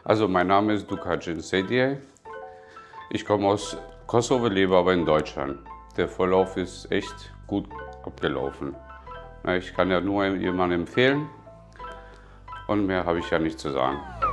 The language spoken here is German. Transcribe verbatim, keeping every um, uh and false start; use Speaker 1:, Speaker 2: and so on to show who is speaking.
Speaker 1: Also mein Name ist Dukacin Sediye. Ich komme aus Kosovo, lebe aber in Deutschland. Der Verlauf ist echt gut abgelaufen. Ich kann ja nur jemandem empfehlen und mehr habe ich ja nicht zu sagen.